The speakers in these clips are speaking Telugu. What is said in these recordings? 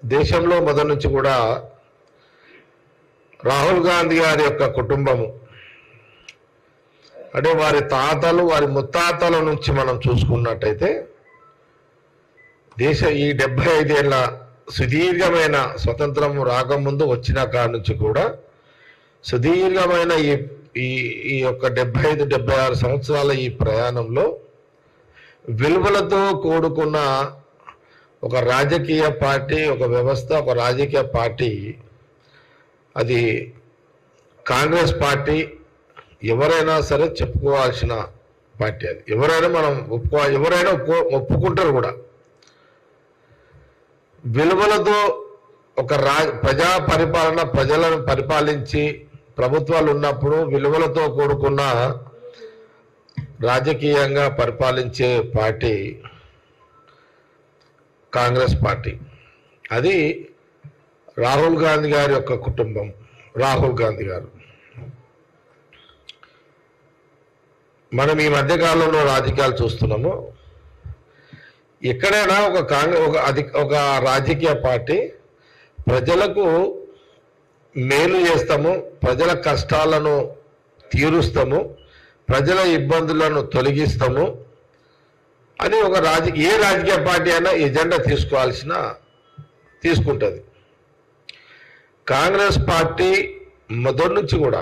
దేశంలో మొదటి నుంచి కూడా రాహుల్ గాంధీ గారి యొక్క కుటుంబము అంటే వారి తాతలు వారి ముత్తాతల నుంచి మనం చూసుకున్నట్టయితే దేశ ఈ 75 ఏళ్ల సుదీర్ఘమైన స్వతంత్రం రాకముందు వచ్చిన కాడ నుంచి కూడా సుదీర్ఘమైన ఈ యొక్క 75-76 సంవత్సరాల ఈ ప్రయాణంలో విలువలతో కూడుకున్న ఒక రాజకీయ పార్టీ, ఒక వ్యవస్థ, ఒక రాజకీయ పార్టీ అది కాంగ్రెస్ పార్టీ. ఎవరైనా సరే చెప్పుకోవాల్సిన పార్టీ అది. ఎవరైనా మనం ఎవరైనా ఒప్పుకుంటారు కూడా. విలువలతో ఒక ప్రజా పరిపాలన, ప్రజలను పరిపాలించి ప్రభుత్వాలు ఉన్నప్పుడు విలువలతో కూడుకున్న రాజకీయంగా పరిపాలించే పార్టీ కాంగ్రెస్ పార్టీ. అది రాహుల్ గాంధీ గారి యొక్క కుటుంబం. రాహుల్ గాంధీ గారు మనం ఈ మధ్యకాలంలో రాజకీయాలు చూస్తున్నాము. ఎక్కడైనా ఒక రాజకీయ పార్టీ ప్రజలకు మేలు చేస్తాము, ప్రజల కష్టాలను తీరుస్తాము, ప్రజల ఇబ్బందులను తొలగిస్తాము అని ఏ రాజకీయ పార్టీ అయినా ఎజెండా తీసుకుంటుంది. కాంగ్రెస్ పార్టీ మొదటి నుంచి కూడా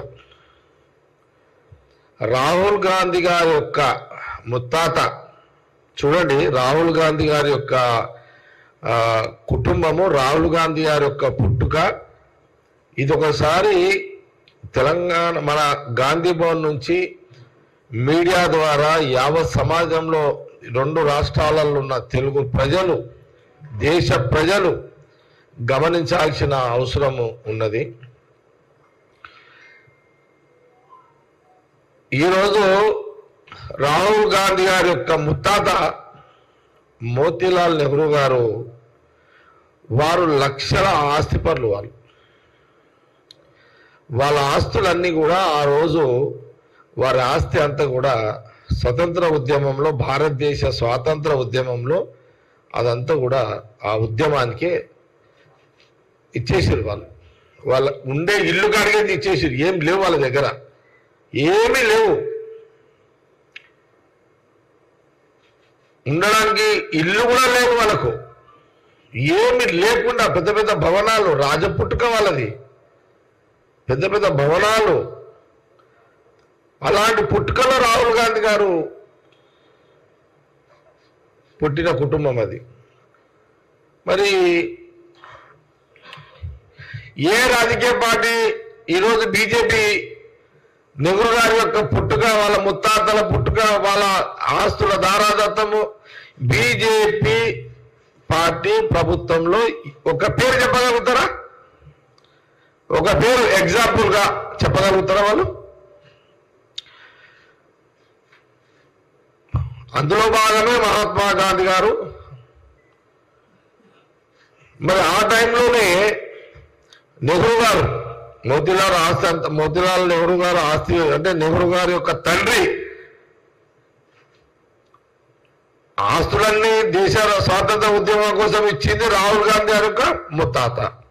రాహుల్ గాంధీ గారి యొక్క ముత్తాత చూడండి, రాహుల్ గాంధీ గారి యొక్క కుటుంబము, రాహుల్ గాంధీ గారి యొక్క పుట్టుక ఇది ఒకసారి తెలంగాణ మన గాంధీ భవన్ నుంచి మీడియా ద్వారా యావత్ సమాజంలో 2 రాష్ట్రాలలో ఉన్న తెలుగు ప్రజలు, దేశ ప్రజలు గమనించాల్సిన అవసరము ఉన్నది. ఈరోజు రాహుల్ గాంధీ గారి యొక్క ముత్తాత మోతీలాల్ నెహ్రూ గారు, వారు లక్షల ఆస్తిపరులు. వాళ్ళ ఆస్తులన్నీ కూడా ఆ రోజు వారి ఆస్తి అంతా కూడా స్వతంత్ర ఉద్యమంలో, భారతదేశ స్వాతంత్ర ఉద్యమంలో అదంతా కూడా ఆ ఉద్యమానికే ఇచ్చేసారు. వాళ్ళ ఉండే ఇల్లు కాడిగేది ఇచ్చేసారు. ఏం లేవు వాళ్ళ దగ్గర, ఏమీ లేవు. ఉండడానికి ఇల్లు కూడా లేవు వాళ్ళకు. ఏమి లేకుండా పెద్ద పెద్ద భవనాలు, రాజపుట్టుక వాళ్ళది, పెద్ద పెద్ద భవనాలు. అలాంటి పుట్టుకలో రాహుల్ గాంధీ గారు పుట్టిన కుటుంబం అది. మరి ఏ రాజకీయ పార్టీ ఈరోజు బీజేపీ నెహ్రూ గారి యొక్క పుట్టుక, వాళ్ళ ముత్తాతల పుట్టుక, వాళ్ళ ఆస్తుల దారాదత్తము, బీజేపీ పార్టీ ప్రభుత్వంలో ఒక పేరు చెప్పగలుగుతారా? ఒక పేరు ఎగ్జాంపుల్గా చెప్పగలుగుతారా వాళ్ళు? అందులో భాగమే మహాత్మా గాంధీ గారు. మరి ఆ టైంలోనే నెహ్రూ గారు, మోతీలాల్ నెహ్రూ గారు ఆస్తి అంటే నెహ్రూ గారి యొక్క తండ్రి ఆస్తులన్నీ దేశ స్వాతంత్ర ఉద్యమం కోసం ఇచ్చింది రాహుల్ గాంధీ గారి యొక్క ముత్తాత.